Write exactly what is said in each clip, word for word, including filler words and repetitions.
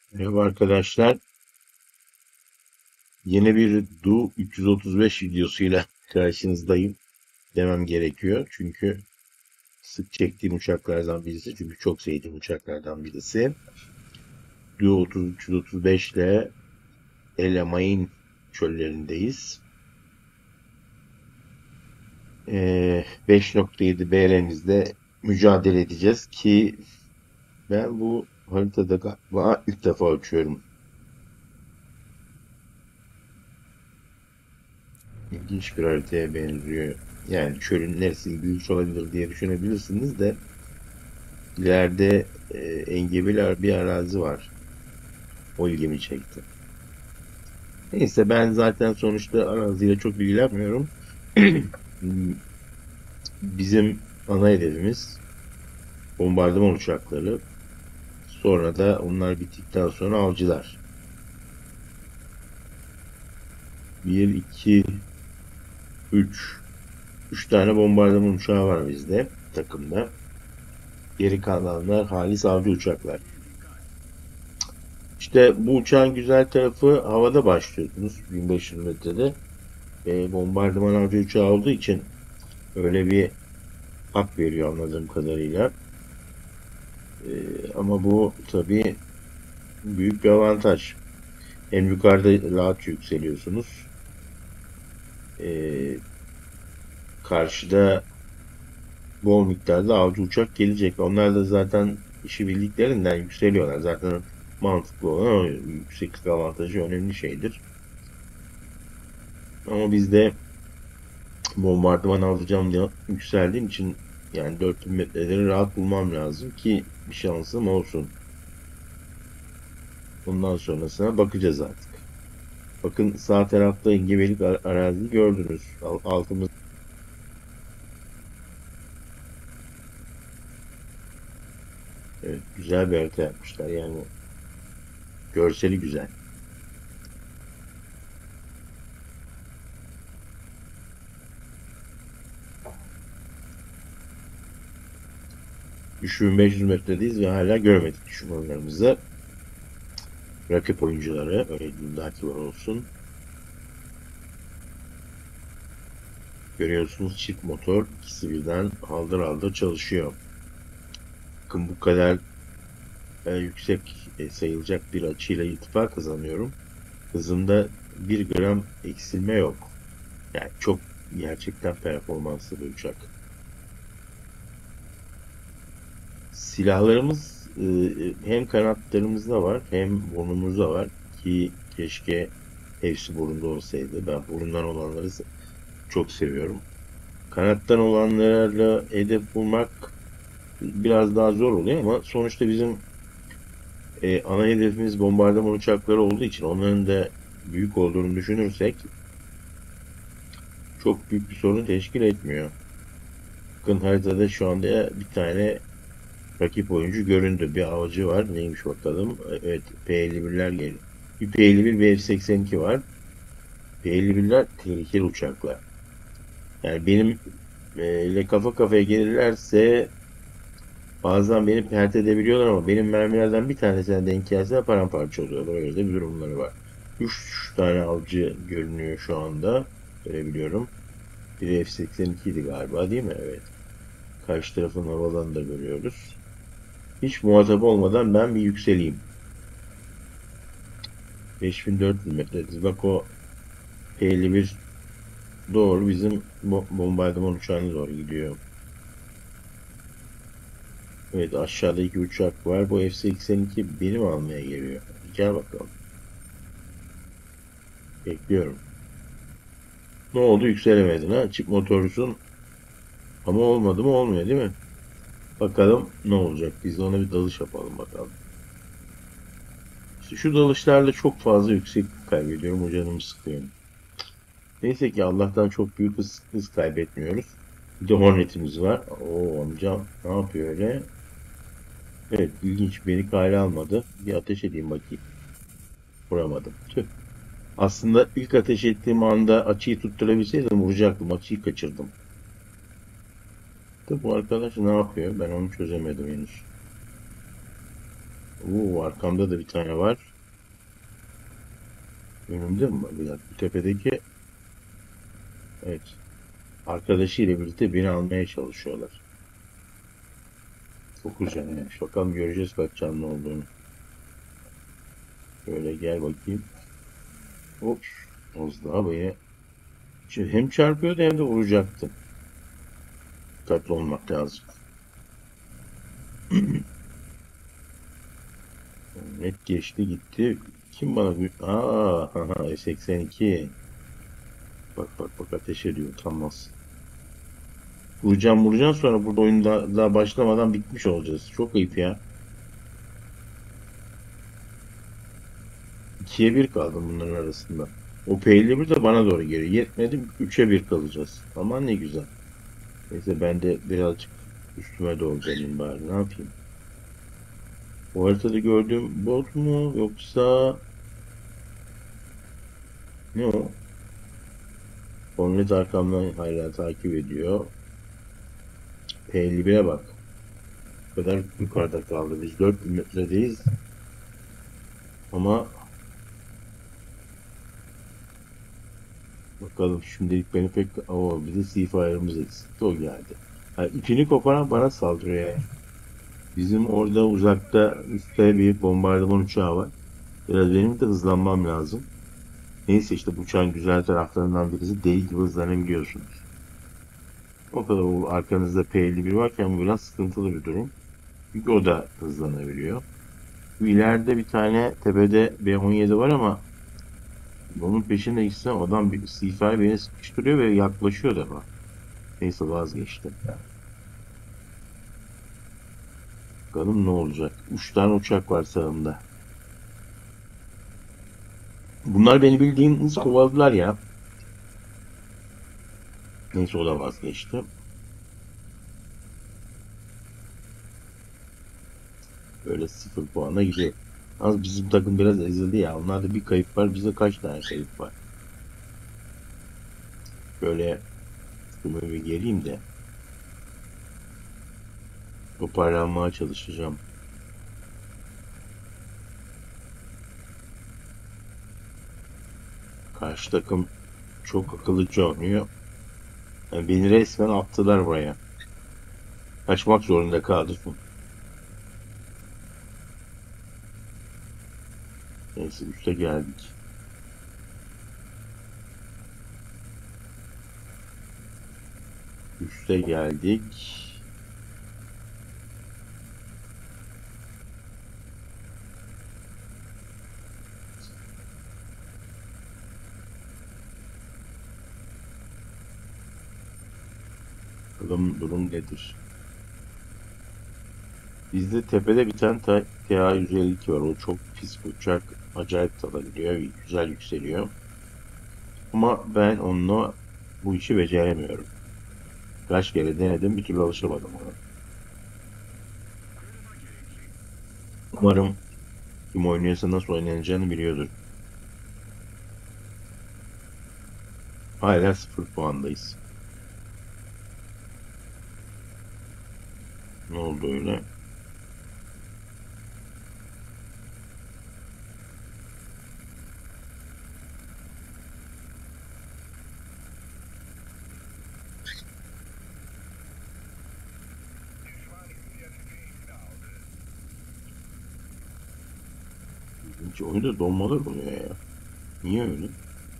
Merhaba arkadaşlar. Yeni bir Du üç yüz otuz beş videosuyla karşınızdayım demem gerekiyor. Çünkü sık çektiğim uçaklardan birisi. Çünkü çok sevdiğim uçaklardan birisi. Du üç yüz otuz beş ile El Alamein çöllerindeyiz. Ee, beş nokta yedi B R'mizde mücadele edeceğiz ki ben bu haritada galiba ilk defa uçuyorum. İlginç bir haritaya benziyor. Yani çölün neresi büyük olabilir diye düşünebilirsiniz de ileride e, engebeli bir arazi var. O ilgimi çekti. Neyse ben zaten sonuçta araziyle çok ilgilenmiyorum. Bizim ana hedefimiz bombardıman uçakları. Sonra da onlar bittikten sonra avcılar. Bir, iki, üç. Üç tane bombardıman uçağı var bizde takımda. Geri kalanlar halis avcı uçaklar. İşte bu uçağın güzel tarafı havada başlıyorsunuz bin beş yüz metrede. E, bombardıman avcı uçağı olduğu için öyle bir hak veriyor anladığım kadarıyla. E, ama bu tabii büyük bir avantaj. Hem yukarıda rahat yükseliyorsunuz. E, karşıda bol miktarda avcı uçak gelecek. Onlar da zaten işi bildiklerinden yükseliyorlar. Zaten mantıklı olan o yükseklik avantajı önemli şeydir. Ama bizde bombardıman alacağım diye yükseldiğim için yani dört bin metreleri rahat bulmam lazım ki bir şansım olsun. Bundan sonrasına bakacağız artık. Bakın sağ tarafta engebelik arazi gördünüz. Altımız, evet, güzel bir harita yapmışlar. Yani görseli güzel. üç bin beş yüz metredeyiz ve hala görmedik düşmanlarımızı. Rakip oyuncuları öyle diyeyim daha kibar olsun. Görüyorsunuz çift motor ikisi birden haldır haldır çalışıyor. Bakın bu kadar e, yüksek e, sayılacak bir açıyla irtifa kazanıyorum. Hızımda bir gram eksilme yok. Yani çok gerçekten performanslı bir uçak. Silahlarımız e, hem kanatlarımızda var hem burnumuzda var ki keşke hepsi burunda olsaydı. Ben burundan olanları çok seviyorum. Kanattan olanlarla hedef bulmak biraz daha zor oluyor ama sonuçta bizim e, ana hedefimiz bombardıman uçakları olduğu için onların da büyük olduğunu düşünürsek çok büyük bir sorun teşkil etmiyor. Bakın haritada şu anda bir tane rakip oyuncu göründü. Bir avcı var. Neymiş bakalım. Evet, P elli birler geliyor. Bir P elli bir, bir F seksen iki var. P elli birler tehlikeli uçaklar. Yani benim e, ile kafa kafaya gelirlerse bazen beni pert edebiliyorlar ama benim mermilerden bir tanesine denk gelse paramparça oluyorlar. Öyle de bir durumları var. Üç tane avcı görünüyor şu anda. Görebiliyorum. Biri F seksen iki idi galiba değil mi? Evet. Karşı tarafın havalarını da görüyoruz. Hiç muhatap olmadan ben bir yükseleyim. beş bin dört yüz metre. Bak o P elli bir doğru bizim bombardıman uçağına doğru gidiyor. Evet, aşağıda iki uçak var. Bu F seksen iki benim almaya geliyor. Gel bakalım. Bekliyorum. Ne oldu? Yükselemedin ha? Çift motorlusun. Ama olmadı mı? Olmuyor değil mi? Bakalım ne olacak? Biz de ona bir dalış yapalım bakalım. İşte şu dalışlarla çok fazla yükseklik kaybediyorum. O canımı sıkıyor. Neyse ki Allah'tan çok büyük hız, hız kaybetmiyoruz. Bir de Hornet'imiz var. Oo amcam ne yapıyor öyle? Evet, ilginç, beni kale almadı. Bir ateş edeyim bakayım. Vuramadım. Tüh. Aslında ilk ateş ettiğim anda açıyı tutturabilseydim vuracaktım. Açıyı kaçırdım. Tabi bu arkadaş ne yapıyor? Ben onu çözemedim henüz. Oo, arkamda da bir tane var. Önümde mi var? Bir dakika. Bu tepedeki, evet. Arkadaşıyla birlikte beni almaya çalışıyorlar. Çok güzelmiş. Bakalım göreceğiz kaç canlı olduğunu. Şöyle gel bakayım. Hop. Az daha beni. Şimdi hem çarpıyordu hem de vuracaktı. Dikkatli olmak lazım. Net geçti gitti. Kim bana bir... Aa, seksen iki. Bak bak bak ateş ediyor. Utanmaz. Vuracağım vuracağım sonra burada oyun daha, daha başlamadan bitmiş olacağız. Çok ayıp ya. ikiye bir kaldım bunların arasında. O P elli bir de bana doğru geliyor. Yetmedi, üçe bir kalacağız. Aman ne güzel. Neyse ben de birazcık üstüme doğru geleyim bari. Ne yapayım? O haritada gördüğüm bot mu yoksa ne o? Omlet arkamdan hala takip ediyor. P elli bire bak. O kadar yukarıda kaldı. Biz dört bin metredeyiz. Ama bakalım şimdilik beni pek... Oo, bir de Seafire'ımız eksikti. O geldi. Ha, ipini koparan bana saldırıyor yani. Bizim orada uzakta üstte bir bombardıman uçağı var. Biraz benim de hızlanmam lazım. Neyse işte bu uçağın güzel taraflarından birisi deli gibi hızlanabiliyorsunuz. O kadar o arkanızda P elli bir varken bu biraz sıkıntılı bir durum. Çünkü o da hızlanabiliyor. Bu ileride bir tane tepede B on yedi var ama onun peşinde gitsem adam bir Seafier beni sıkıştırıyor ve yaklaşıyor da bak. Neyse vazgeçtim. Bakalım ne olacak. Üç tane uçak var sağımda. Bunlar beni bildiğiniz kovaladılar ya. Neyse o da vazgeçti. Böyle sıfır puana gidiyor. Az bizim takım biraz ezildi ya. Onlarda bir kayıp var. Bize kaç tane kayıp var? Böyle üstüme bir geleyim de toparlanmaya çalışacağım. Karşı takım çok akıllıca oynuyor. Yani beni resmen attılar buraya. Kaçmak zorunda kaldım. Neyse üste geldik. Üste geldik. Bakalım durum nedir? Bizde tepede bir tane T A yüz elli iki var. O çok pis bir uçak. Acayip dalabiliyor. Güzel yükseliyor. Ama ben onunla bu işi beceremiyorum. Kaç kere denedim bir türlü alışamadım ona. Umarım kim oynuyorsa nasıl oynanacağını biliyordur. Hala sıfır puandayız. Ne oldu öyle? Hiç oyunda donmalar oluyor ya. Niye öyle?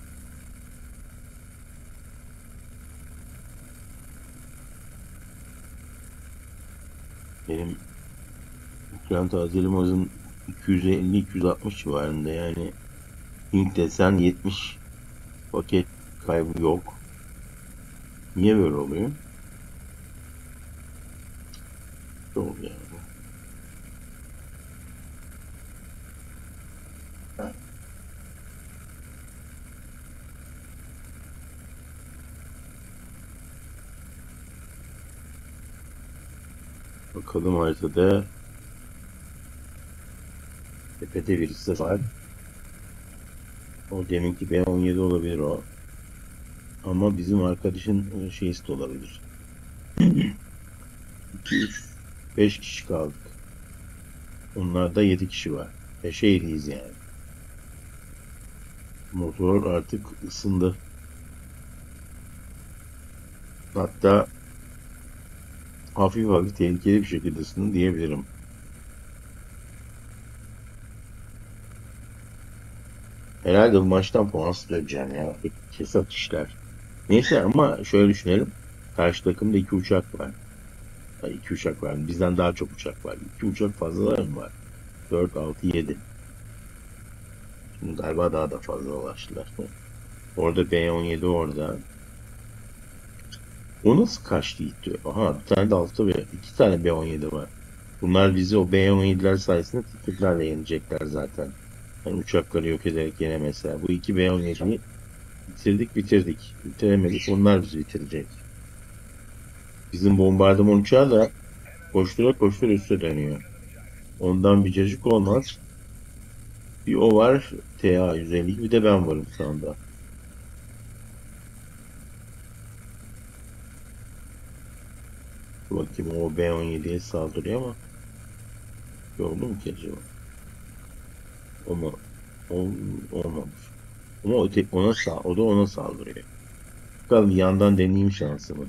Benim ekran tazelim hızım iki yüz elli iki yüz altmış civarında yani. Ping desen yetmiş, paket kaybı yok. Niye böyle oluyor? Ne oldu yani? Bakalım haritada tepede birisi var. O deminki B on yedi olabilir o. Ama bizim arkadaşın şeysi de olabilir. iki, üç, beş kişi kaldık. Onlarda yedi kişi var. Beşe yediyiz yani. Motor artık ısındı. Hatta hafif hafif tehlikeli bir şekilde ısındı diyebilirim. Herhalde bu maçtan puan süreceğim ya. Kesat işler. Neyse ama şöyle düşünelim. Karşı takımda iki uçak var. Ha, iki uçak var. Bizden daha çok uçak var. İki uçak fazlalar mı var? Dört, altı, yedi. Şimdi galiba daha da fazla ulaştılar. Orada B on yedi orada. O nasıl kaçtı gitti? Aha bir tane de altta ve iki tane B on yedi var. Bunlar bizi o B on yediler sayesinde tiketlerle yenecekler zaten. Yani uçakları yok ederek yenemezler. Bu iki B on yediyi bitirdik bitirdik. Bitiremedik. Onlar bizi bitirecek. Bizim bombardıman uçağı da koştura koştura üste dönüyor. Ondan bir cacık olmaz. Bir o var. T A yüz elli bir de ben varım şu anda. Bakayım o B on yediye saldırıyor ama gördün mü ki acaba? O mu? O, olmamış. Ama o tek ona sağ, o da ona saldırıyor. Bakalım yandan deneyeyim şansımı.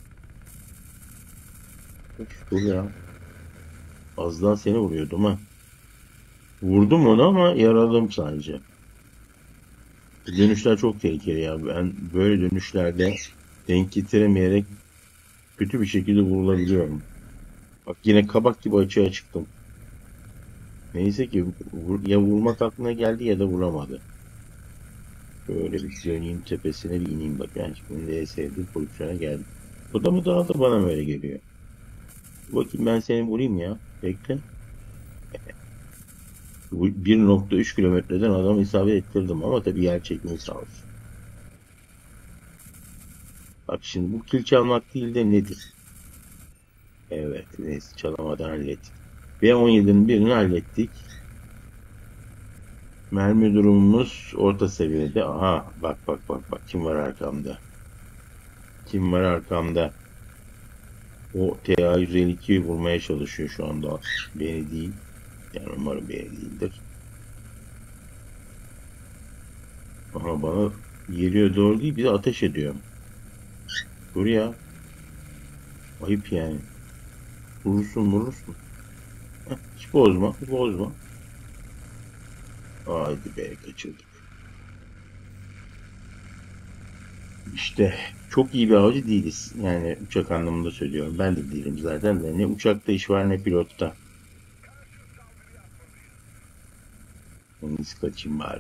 Dur ya. Az daha seni vuruyordum ha. Vurdum onu ama yaraladım sadece. Dönüşler çok tehlikeli ya. Ben böyle dönüşlerde denk getiremeyerek kötü bir şekilde vurulabiliyorum. Bak yine kabak gibi açığa çıktım. Neyse ki vur- ya vurmak aklına geldi ya da vuramadı. Böyle bir döneyim tepesine bir ineyim bak. Ben şimdi en sevdiğim pozisyona geldim. O da mı daha da bana böyle geliyor. Bakayım ben seni vurayım ya. Bekle. Bu bir nokta üç kilometreden adamı isabet ettirdim ama tabii yer çekimi sağ olsun. Bak şimdi bu kil çalmak değil de nedir? Evet neyse çalamadan hallettik. B on yedinin birini hallettik. Mermi durumumuz orta seviyede. Aha bak bak bak bak kim var arkamda. Kim var arkamda. O T A yüz elli ikiyi vurmaya çalışıyor şu anda. Beni değil. Yani umarım beni değildir. Aha bana geliyor doğru değil bir de ateş ediyor. Dur ya. Ayıp yani. Vurursun vurursun. Heh, hiç bozma bozma. Haydi be kaçırdık. İşte çok iyi bir avcı değiliz. Yani uçak anlamında söylüyorum. Ben de değilim zaten de. Ne uçakta iş var ne pilotta. En iyisi kaçayım bari.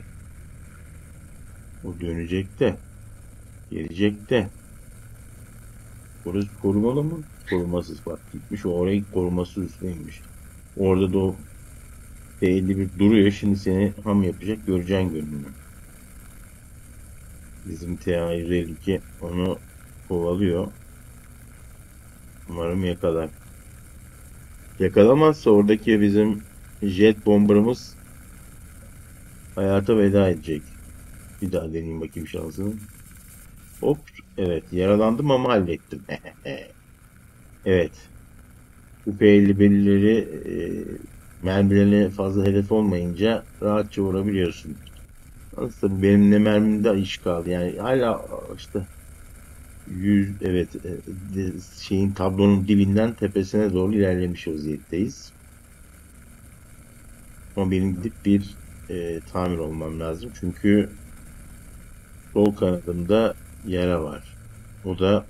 O dönecek de. Gelecek de. Orası korumalı mı? Korumasız bak gitmiş. O orayı koruması üstüymiş. Orada da o P elli bir duruyor. Şimdi seni ham yapacak. Göreceksin gününü. Bizim T A yüz elli iki onu kovalıyor. Umarım yakalar. Yakalamazsa oradaki bizim jet bomberımız hayata veda edecek. Bir daha deneyeyim bakayım şansını. Hop. Evet. Yaralandım ama hallettim. Evet. Bu P elli birleri e, mermilerine fazla hedef olmayınca rahatça vurabiliyorsun. Aslında benim ne mermimde iş kaldı. Yani hala işte yüz evet e, şeyin tablonun dibinden tepesine doğru ilerlemiş vaziyetteyiz. Ama benim gidip bir e, tamir olmam lazım. Çünkü sol kanadımda yara var. O da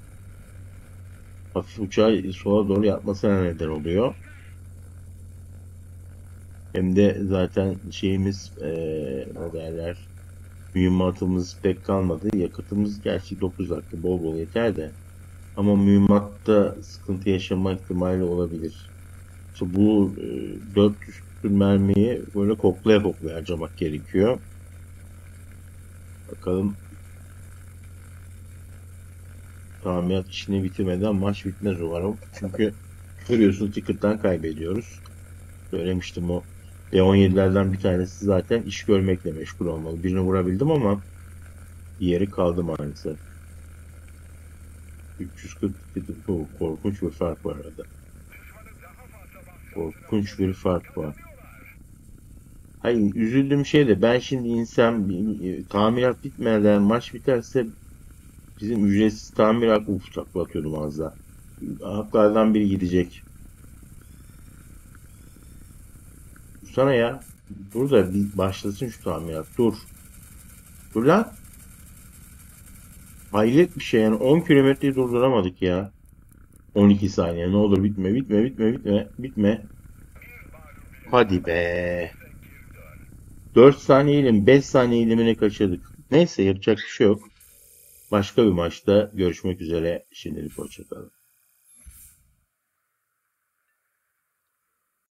hafif uçağı sola doğru yapmasına neden oluyor. Hem de zaten şeyimiz eee ne derler mühimmatımız pek kalmadı. Yakıtımız gerçi dokuz dakika bol bol yeter de ama mühimmatta sıkıntı yaşama ihtimali olabilir. İşte bu e, dört yüz küsur mermiyi böyle koklaya koklaya harcamak gerekiyor. Bakalım tamirat işini bitirmeden maç bitmez umarım. Çünkü görüyorsun ticket'tan kaybediyoruz. Söylemiştim o B on yedilerden bir tanesi zaten iş görmekle meşgul olmalı. Birini vurabildim ama diğeri kaldı maalesef. üç yüz kırk iki korkunç bir fark var arada. Korkunç bir fark var. Hayır, üzüldüğüm şey de ben şimdi insan bir- tamirat bitmeden maç biterse bizim ücretsiz tamirat uf çaklatıyordum az daha. Haklardan biri gidecek. Dursana ya. Dur da bir başlasın şu tamirat. Dur. Dur lan. Hayret bir şey yani. on kilometreyi durduramadık ya. on iki saniye. Ne olur bitme, bitme, bitme, bitme, bitme. Hadi be. dört saniyeyle mi, beş saniyeyle mi ne kaçırdık? Neyse yapacak bir şey yok. Başka bir maçta görüşmek üzere. Şimdilik hoşça kalın.